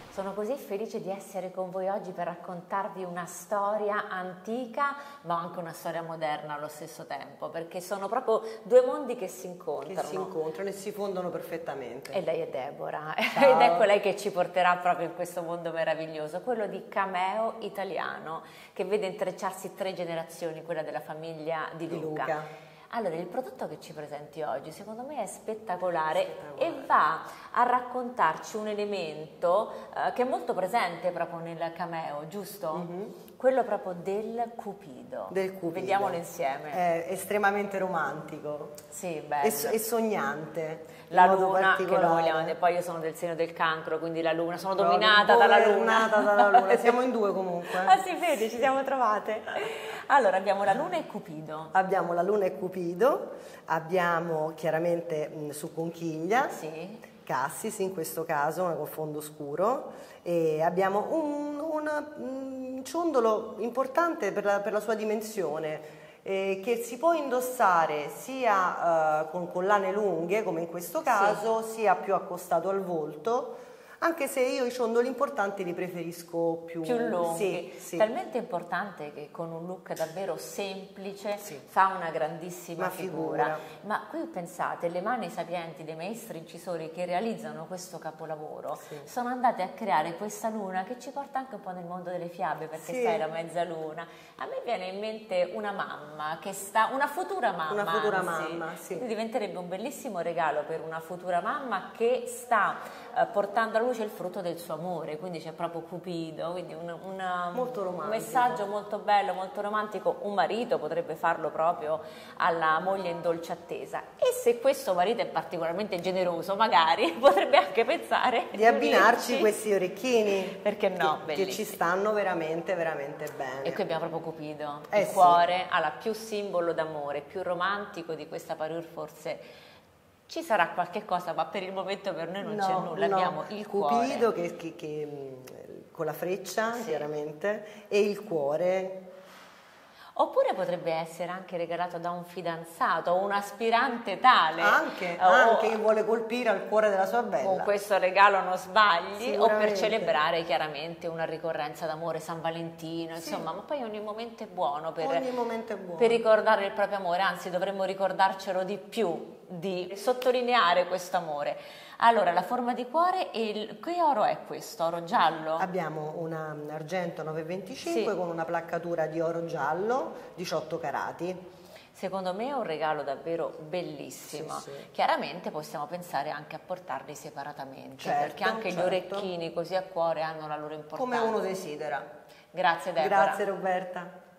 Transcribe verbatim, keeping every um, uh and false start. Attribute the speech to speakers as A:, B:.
A: Sono così felice di essere con voi oggi per raccontarvi una storia antica, ma anche una storia moderna allo stesso tempo, perché sono proprio due mondi che si incontrano.
B: Che si incontrano e si fondono perfettamente.
A: E lei è Deborah,
B: Ciao.
A: ed ecco lei che ci porterà proprio in questo mondo meraviglioso, quello di Cameo italiano, che vede intrecciarsi tre generazioni, quella della famiglia di Luca.
B: Di Luca.
A: Allora, il prodotto che ci presenti oggi secondo me è spettacolare,
B: Spettacolare.
A: e va a raccontarci un elemento eh, che è molto presente proprio nel Cameo, giusto?
B: Mm-hmm.
A: Quello proprio del Cupido.
B: Del Cupido.
A: Vediamolo insieme.
B: È estremamente romantico.
A: Sì, bello.
B: E, e sognante.
A: La luna, che lo vogliamo, poi io sono del segno del cancro, quindi la luna, sono dominata dalla luna.
B: dalla luna. Siamo in due comunque.
A: Ah, si vede, ci siamo trovate. Allora, abbiamo la luna e Cupido.
B: Abbiamo la luna e Cupido, abbiamo chiaramente mh, su conchiglia,
A: Sì.
B: Cassis in questo caso, ma con fondo scuro, e abbiamo un, una, un ciondolo importante per la, per la sua dimensione, eh, che si può indossare sia eh, con collane lunghe, come in questo caso, sì, sia più accostato al volto, anche se io i ciondoli importanti li preferisco più,
A: più lunghi,
B: sì, sì.
A: Talmente importante che con un look davvero semplice
B: sì.
A: fa una grandissima
B: una
A: figura.
B: figura.
A: Ma qui pensate, le mani sapienti dei maestri incisori che realizzano questo capolavoro
B: sì.
A: sono andate a creare questa luna che ci porta anche un po' nel mondo delle fiabe, perché
B: sì.
A: sai, la mezzaluna. A me viene in mente una mamma che sta, una futura mamma,
B: una futura
A: anzi,
B: mamma, sì.
A: quindi diventerebbe un bellissimo regalo per una futura mamma che sta eh, portando a luce il frutto del suo amore, quindi c'è proprio Cupido, quindi un, una,
B: molto
A: un messaggio molto bello, molto romantico. Un marito potrebbe farlo proprio alla moglie in dolce attesa, e se questo marito è particolarmente generoso magari potrebbe anche pensare
B: di abbinarci
A: unirci.
B: Questi orecchini,
A: perché no,
B: che, che ci stanno veramente veramente bene.
A: E qui abbiamo proprio Cupido,
B: eh
A: il
B: sì.
A: cuore, alla più simbolo d'amore, più romantico di questa parure. Forse ci sarà qualche cosa, ma per il momento per noi non
B: no,
A: c'è nulla,
B: no.
A: abbiamo il
B: Cupido
A: cuore
B: che, che, che, con la freccia,
A: sì.
B: chiaramente, e il cuore.
A: Oppure potrebbe essere anche regalato da un fidanzato o un aspirante tale.
B: Anche,
A: o,
B: anche che vuole colpire al cuore della sua bella.
A: Con questo regalo non sbagli, o per celebrare chiaramente una ricorrenza d'amore, San Valentino,
B: sì.
A: insomma, ma poi ogni momento è buono per,
B: ogni momento è buono.
A: per ricordare il proprio amore, anzi dovremmo ricordarcelo di più, di sottolineare questo amore. Allora, la forma di cuore, e il, che oro è questo? Oro giallo?
B: Abbiamo un argento nove virgola venticinque
A: sì.
B: con una placcatura di oro giallo, diciotto carati.
A: Secondo me è un regalo davvero bellissimo.
B: Sì, sì.
A: Chiaramente possiamo pensare anche a portarli separatamente,
B: certo,
A: perché anche
B: certo.
A: gli orecchini così a cuore hanno la loro importanza.
B: Come uno desidera.
A: Grazie Deborah.
B: Grazie Roberta.